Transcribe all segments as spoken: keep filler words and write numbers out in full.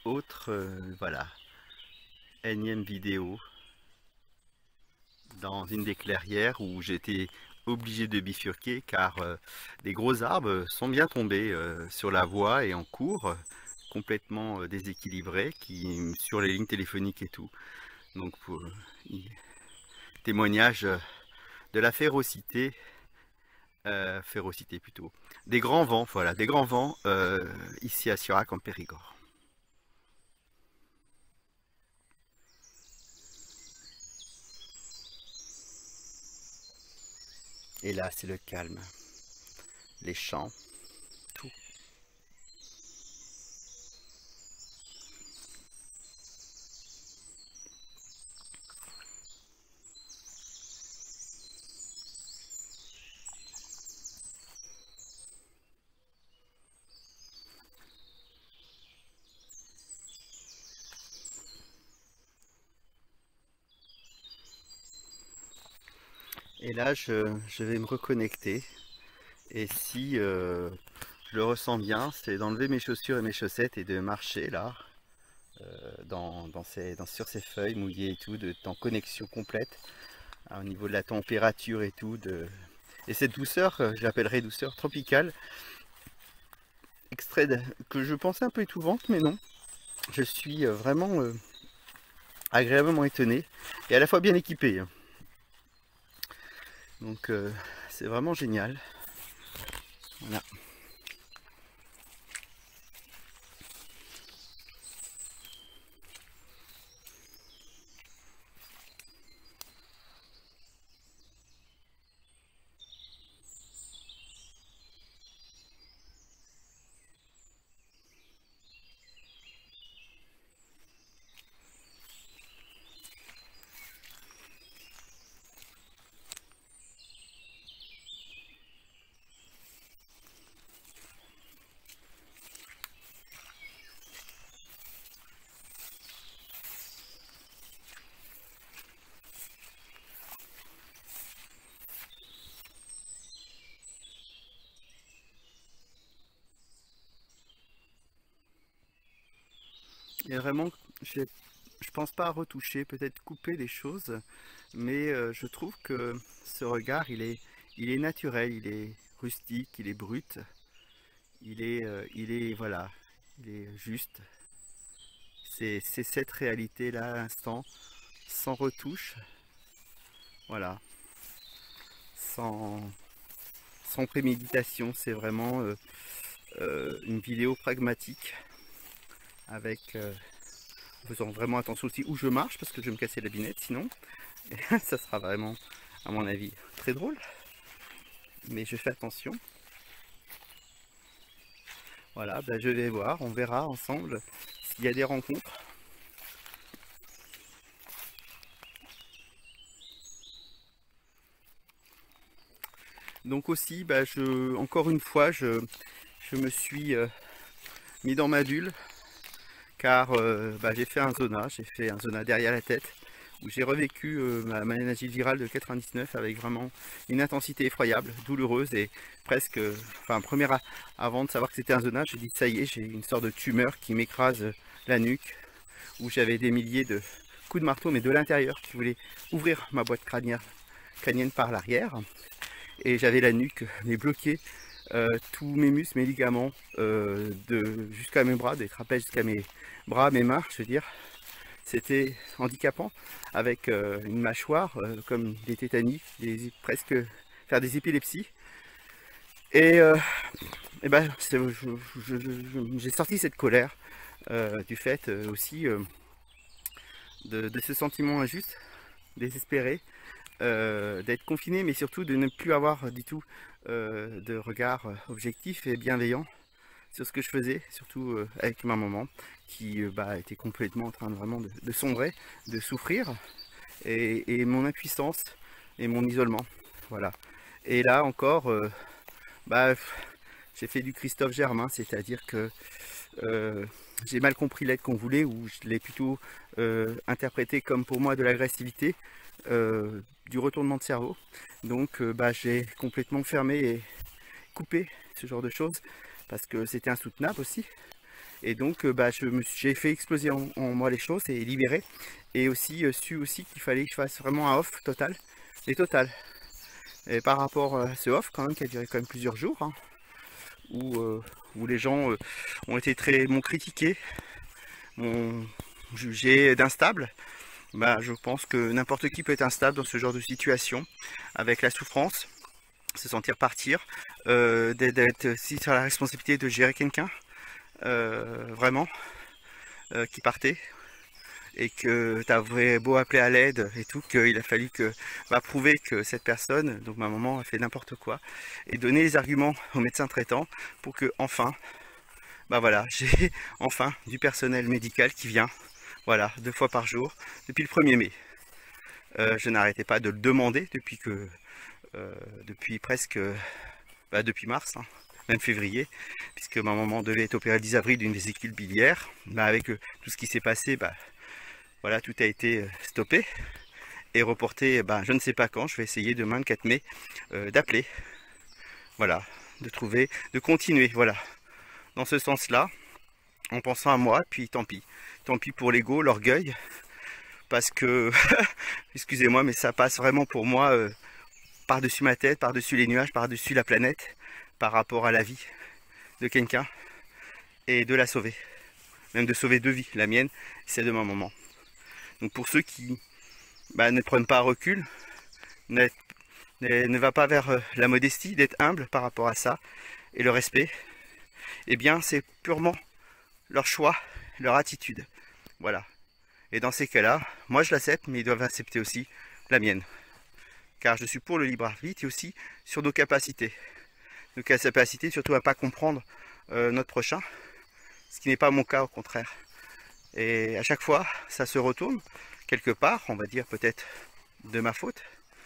autre, euh, voilà, énième vidéo dans une des clairières où j'étais obligé de bifurquer car euh, des gros arbres sont bien tombés euh, sur la voie et en cours, complètement euh, déséquilibrés, qui, sur les lignes téléphoniques et tout. Donc, pour, euh, témoignage de la férocité, euh, férocité plutôt, des grands vents, voilà, des grands vents euh, ici à Sirac en Périgord. Et là, c'est le calme, les champs, tout. Et là, je, je vais me reconnecter. Et si euh, je le ressens bien, c'est d'enlever mes chaussures et mes chaussettes et de marcher là, euh, dans, dans ces, dans, sur ces feuilles mouillées et tout, de, en connexion complète, hein, au niveau de la température et tout. De... Et cette douceur, euh, je l'appellerais douceur tropicale, extrait de, que je pensais un peu étouvante, mais non. Je suis euh, vraiment euh, agréablement étonné et à la fois bien équipé. Hein. Donc euh, c'est vraiment génial. Voilà. Et vraiment, je je pense pas à retoucher, peut-être couper les choses, mais euh, je trouve que ce regard, il est, il est naturel, il est rustique, il est brut, il est, euh, il est, voilà, il est juste. C'est c'est cette réalité-là à l'instant, sans retouche, voilà, sans, sans préméditation. C'est vraiment euh, euh, une vidéo pragmatique, avec, euh, en faisant vraiment attention aussi où je marche, parce que je vais me casser la binette sinon. Et ça sera vraiment, à mon avis, très drôle. Mais je fais attention. Voilà, ben je vais voir, on verra ensemble s'il y a des rencontres. Donc aussi, ben je, encore une fois, je, je me suis euh, mis dans ma bulle, car euh, ben j'ai fait un zona, j'ai fait un zona derrière la tête, où j'ai revécu euh, ma maladie virale de quatre-vingt-dix-neuf avec vraiment une intensité effroyable, douloureuse et presque, euh, enfin première, avant de savoir que c'était un zona, j'ai dit ça y est, j'ai une sorte de tumeur qui m'écrase la nuque, où j'avais des milliers de coups de marteau, mais de l'intérieur, qui voulaient ouvrir ma boîte crânienne, crânienne par l'arrière. Et j'avais la nuque mais bloquée, euh, tous mes muscles, mes ligaments, euh, jusqu'à mes bras, des trapèzes jusqu'à mes bras, mes mains, je veux dire. C'était handicapant, avec euh, une mâchoire euh, comme des tétanies, des, presque faire des épilepsies. Et, euh, et ben, j'ai sorti cette colère euh, du fait euh, aussi euh, de, de ce sentiment injuste, désespéré, euh, d'être confiné, mais surtout de ne plus avoir du tout euh, de regard objectif et bienveillant sur ce que je faisais, surtout euh, avec ma maman, qui euh, bah, était complètement en train de vraiment de, de sombrer, de souffrir, et, et mon impuissance et mon isolement. Voilà. Et là encore, euh, bah, j'ai fait du Christophe Germain, c'est-à-dire que euh, j'ai mal compris l'aide qu'on voulait, ou je l'ai plutôt euh, interprété comme pour moi de l'agressivité, euh, du retournement de cerveau. Donc euh, bah, j'ai complètement fermé et coupé ce genre de choses, parce que c'était insoutenable aussi. Et donc euh, bah, je me suis- j'ai fait exploser en, en moi les choses et libérer. Et aussi euh, su aussi qu'il fallait que je fasse vraiment un off total. Et total. Et par rapport à ce off quand même qui a duré quand même plusieurs jours, hein, où, euh, où les gens euh, ont été très m'ont critiqué, m'ont jugé d'instable. Bah, je pense que n'importe qui peut être instable dans ce genre de situation, avec la souffrance, se sentir partir, euh, d'être aussi sur la responsabilité de gérer quelqu'un, euh, vraiment, euh, qui partait, et que tu avais beau appeler à l'aide et tout, qu'il a fallu que bah, prouver que cette personne, donc ma maman, a fait n'importe quoi, et donner les arguments au médecin traitant pour que enfin, bah voilà, j'ai enfin du personnel médical qui vient, voilà, deux fois par jour, depuis le premier mai. Euh, je n'arrêtais pas de le demander depuis que, euh, depuis presque, bah, depuis mars, hein, même février, puisque ma maman devait être opérée le dix avril d'une vésicule biliaire. Bah, avec euh, tout ce qui s'est passé, bah, voilà, tout a été stoppé et reporté. Bah, je ne sais pas quand. Je vais essayer demain, le quatre mai, euh, d'appeler, voilà, de trouver, de continuer, voilà, dans ce sens-là, en pensant à moi. Puis tant pis, tant pis pour l'ego, l'orgueil. Parce que, excusez-moi, mais ça passe vraiment pour moi euh, par-dessus ma tête, par-dessus les nuages, par-dessus la planète, par rapport à la vie de quelqu'un et de la sauver. Même de sauver deux vies, la mienne, celle de ma maman. Donc pour ceux qui bah, ne prennent pas recul, ne, ne va pas vers la modestie, d'être humble par rapport à ça, et le respect, eh bien c'est purement leur choix, leur attitude. Voilà. Et dans ces cas-là, moi je l'accepte, mais ils doivent accepter aussi la mienne. Car je suis pour le libre arbitre et aussi sur nos capacités. Nos capacités surtout à ne pas comprendre euh, notre prochain, ce qui n'est pas mon cas au contraire. Et à chaque fois, ça se retourne quelque part, on va dire peut-être de ma faute,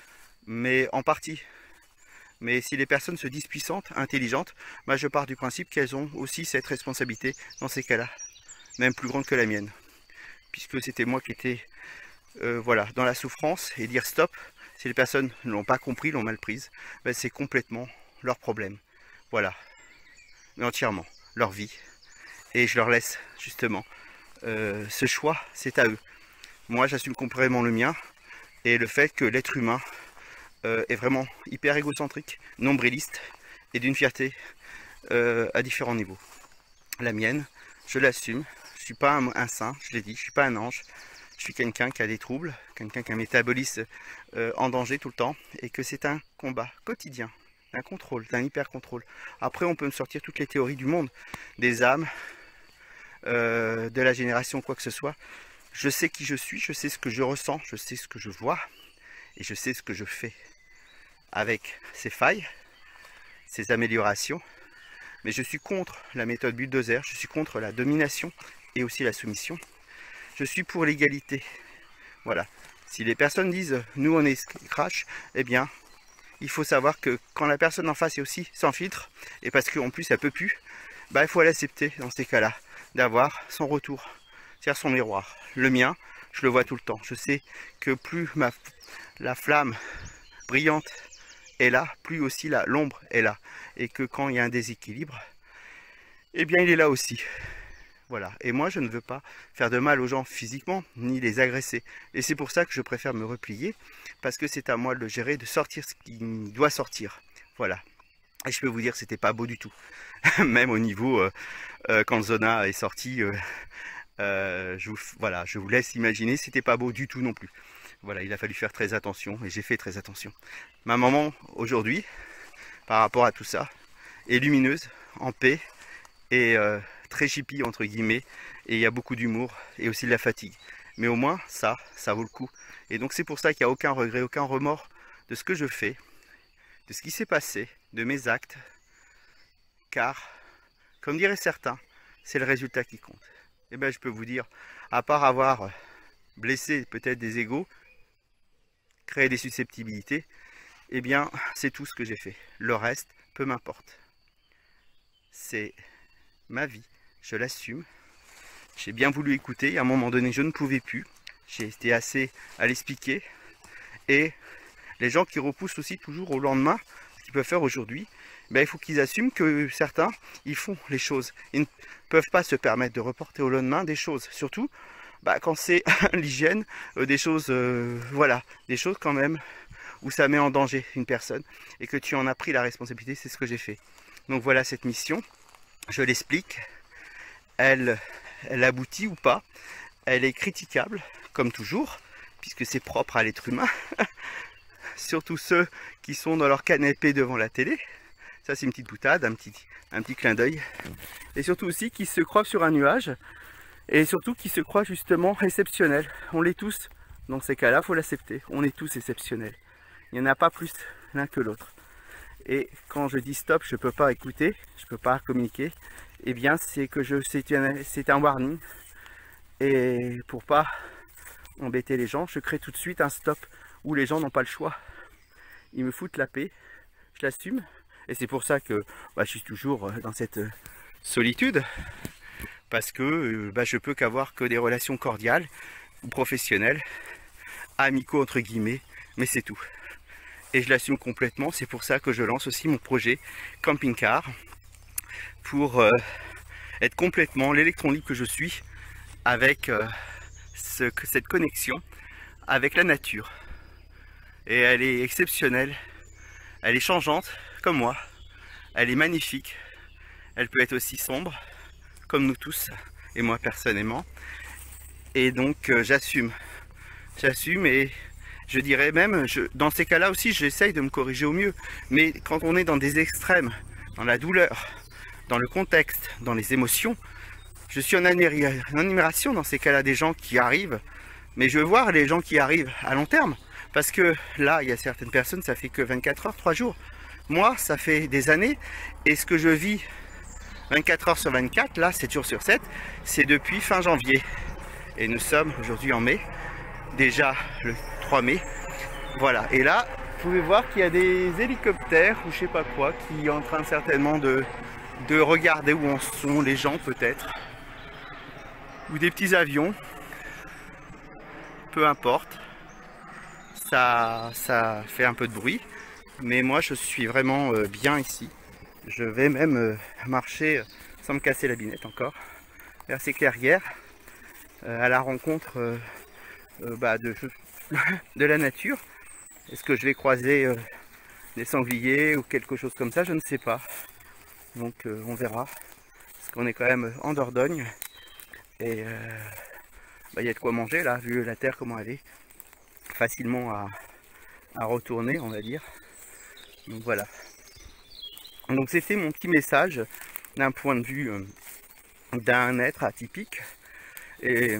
mais en partie. Mais si les personnes se disent puissantes, intelligentes, bah je pars du principe qu'elles ont aussi cette responsabilité dans ces cas-là, même plus grande que la mienne. Puisque c'était moi qui étais euh, voilà, dans la souffrance, et dire stop, si les personnes ne l'ont pas compris, l'ont mal prise, ben c'est complètement leur problème. Voilà, mais entièrement, leur vie. Et je leur laisse justement euh, ce choix, c'est à eux. Moi j'assume complètement le mien, et le fait que l'être humain euh, est vraiment hyper égocentrique, nombriliste, et d'une fierté euh, à différents niveaux. La mienne, je l'assume. Je suis pas un, un saint, je l'ai dit, je suis pas un ange. Je suis quelqu'un qui a des troubles, quelqu'un qui a un métabolisme euh, en danger tout le temps, et que c'est un combat quotidien, un contrôle, un hyper contrôle. Après, on peut me sortir toutes les théories du monde, des âmes, euh, de la génération, quoi que ce soit. Je sais qui je suis, je sais ce que je ressens, je sais ce que je vois, et je sais ce que je fais avec ces failles, ces améliorations. Mais je suis contre la méthode bulldozer, je suis contre la domination et aussi la soumission. Je suis pour l'égalité. Voilà. Si les personnes disent nous on est crash, eh bien il faut savoir que quand la personne en face est aussi sans filtre, et parce qu'en plus elle peut plus, bah il faut l'accepter dans ces cas-là, d'avoir son retour, c'est-à-dire son miroir. Le mien, je le vois tout le temps. Je sais que plus ma, la flamme brillante est là, plus aussi l'ombre est là. Et que quand il y a un déséquilibre, eh bien il est là aussi. Voilà. Et moi je ne veux pas faire de mal aux gens physiquement, ni les agresser. Et c'est pour ça que je préfère me replier, parce que c'est à moi de le gérer, de sortir ce qui doit sortir. Voilà. Et je peux vous dire que c'était pas beau du tout. Même au niveau, euh, euh, quand Zona est sorti, euh, euh, je, vous, voilà, je vous laisse imaginer, c'était pas beau du tout non plus. Voilà, il a fallu faire très attention, et j'ai fait très attention. Ma maman, aujourd'hui, par rapport à tout ça, est lumineuse, en paix, et euh, très chippie entre guillemets, et il y a beaucoup d'humour, et aussi de la fatigue. Mais au moins, ça, ça vaut le coup. Et donc c'est pour ça qu'il n'y a aucun regret, aucun remords de ce que je fais, de ce qui s'est passé, de mes actes, car, comme diraient certains, c'est le résultat qui compte. Et bien je peux vous dire, à part avoir blessé peut-être des égos, créé des susceptibilités, eh bien c'est tout ce que j'ai fait. Le reste, peu m'importe. C'est ma vie, je l'assume. J'ai bien voulu écouter, à un moment donné je ne pouvais plus. J'ai été assez à l'expliquer. Et les gens qui repoussent aussi toujours au lendemain, ce qu'ils peuvent faire aujourd'hui, ben, il faut qu'ils assument que certains, ils font les choses. Ils ne peuvent pas se permettre de reporter au lendemain des choses. Surtout bah, quand c'est l'hygiène, euh, des choses, euh, voilà, des choses quand même où ça met en danger une personne et que tu en as pris la responsabilité, c'est ce que j'ai fait. Donc voilà cette mission, je l'explique, elle, elle aboutit ou pas, elle est critiquable, comme toujours, puisque c'est propre à l'être humain, surtout ceux qui sont dans leur canapé devant la télé. Ça c'est une petite boutade, un petit, un petit clin d'œil. Et surtout aussi qui se croient sur un nuage, et surtout qui se croient justement exceptionnels. On l'est tous, dans ces cas-là, il faut l'accepter, on est tous exceptionnels. Il n'y en a pas plus l'un que l'autre. Et quand je dis stop, je ne peux pas écouter, je ne peux pas communiquer, eh bien c'est que je c'est un, c'est un warning. Et pour pas embêter les gens, je crée tout de suite un stop où les gens n'ont pas le choix. Ils me foutent la paix, je l'assume. Et c'est pour ça que bah, je suis toujours dans cette solitude. Parce que bah, je peux qu'avoir que des relations cordiales ou professionnelles, amicaux entre guillemets, mais c'est tout. Et je l'assume complètement, c'est pour ça que je lance aussi mon projet Camping Car pour euh, être complètement l'électron libre que je suis avec euh, ce, cette connexion avec la nature. Et elle est exceptionnelle, elle est changeante comme moi, elle est magnifique, elle peut être aussi sombre comme nous tous et moi personnellement. Et donc euh, j'assume, j'assume et je dirais même, je, dans ces cas-là aussi, j'essaye de me corriger au mieux. Mais quand on est dans des extrêmes, dans la douleur, dans le contexte, dans les émotions, je suis en admiration dans ces cas-là des gens qui arrivent. Mais je veux voir les gens qui arrivent à long terme. Parce que là, il y a certaines personnes, ça fait que vingt-quatre heures, trois jours. Moi, ça fait des années. Et ce que je vis vingt-quatre heures sur vingt-quatre, là, sept jours sur sept, c'est depuis fin janvier. Et nous sommes aujourd'hui en mai. Déjà le trois mai, voilà, et là vous pouvez voir qu'il y a des hélicoptères ou je sais pas quoi qui est en train certainement de, de regarder où en sont les gens peut-être, ou des petits avions, peu importe, ça, ça fait un peu de bruit, mais moi je suis vraiment euh, bien ici. Je vais même euh, marcher sans me casser la binette encore vers ces clairières euh, à la rencontre euh, Euh, bah, de, de la nature. Est-ce que je vais croiser euh, des sangliers ou quelque chose comme ça? Je ne sais pas. Donc euh, on verra. Parce qu'on est quand même en Dordogne. Et il euh, bah, y a de quoi manger là, vu la terre comment elle est. Facilement à, à retourner, on va dire. Donc voilà. Donc c'était mon petit message d'un point de vue euh, d'un être atypique. Et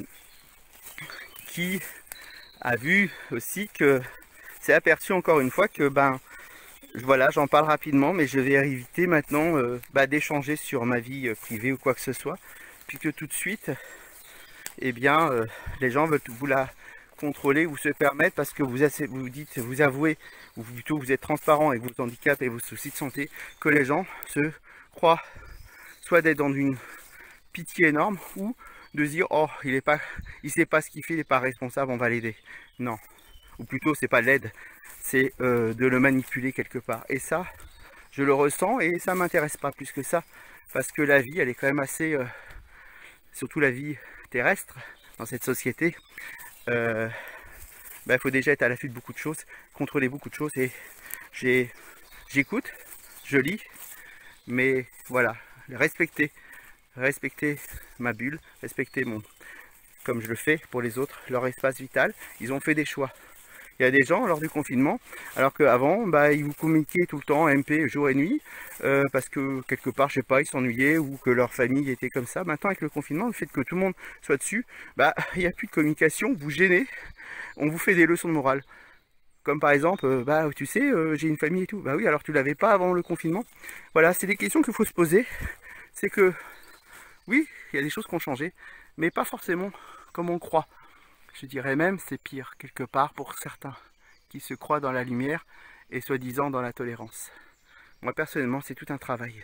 qui a vu aussi que c'est aperçu encore une fois que ben voilà, j'en parle rapidement, mais je vais éviter maintenant euh, bah, d'échanger sur ma vie privée ou quoi que ce soit, puisque tout de suite eh bien euh, les gens veulent vous la contrôler ou se permettre parce que vous, vous dites, vous avouez, ou plutôt vous êtes transparent avec vos handicaps et vos soucis de santé, que les gens se croient soit d'être dans une pitié énorme ou de se dire oh il est pas, il sait pas ce qu'il fait, il n'est pas responsable, on va l'aider. Non, ou plutôt c'est pas l'aide, c'est euh, de le manipuler quelque part. Et ça, je le ressens et ça m'intéresse pas plus que ça, parce que la vie, elle est quand même assez, euh, surtout la vie terrestre dans cette société. Il euh, bah, faut déjà être à l'affût de beaucoup de choses, contrôler beaucoup de choses et j'ai, j'écoute, je lis, mais voilà, respecter. Respecter ma bulle, respecter mon, comme je le fais pour les autres, leur espace vital. Ils ont fait des choix. Il y a des gens lors du confinement, alors qu'avant, bah, ils vous communiquaient tout le temps M P jour et nuit, euh, parce que quelque part, je sais pas, ils s'ennuyaient ou que leur famille était comme ça. Maintenant, avec le confinement, le fait que tout le monde soit dessus, bah, il n'y a plus de communication, vous gênez, on vous fait des leçons de morale. Comme par exemple, euh, bah, tu sais, euh, j'ai une famille et tout. Bah oui, alors tu l'avais pas avant le confinement. Voilà, c'est des questions qu'il faut se poser. C'est que oui, il y a des choses qui ont changé, mais pas forcément comme on croit. Je dirais même c'est pire quelque part pour certains qui se croient dans la lumière et soi-disant dans la tolérance. Moi personnellement, c'est tout un travail.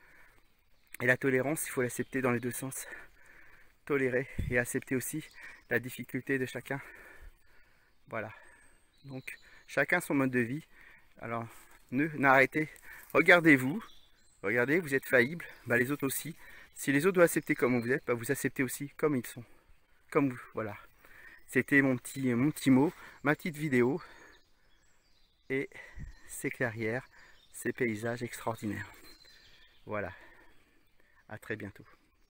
Et la tolérance, il faut l'accepter dans les deux sens. Tolérer et accepter aussi la difficulté de chacun. Voilà. Donc chacun son mode de vie. Alors ne n'arrêtez, regardez-vous, Regardez, vous êtes faillible, bah, les autres aussi. Si les autres doivent accepter comme vous êtes, bah, vous acceptez aussi comme ils sont. Comme vous, voilà. C'était mon petit, mon petit mot, ma petite vidéo. Et ces clairières, ces paysages extraordinaires. Voilà. À très bientôt.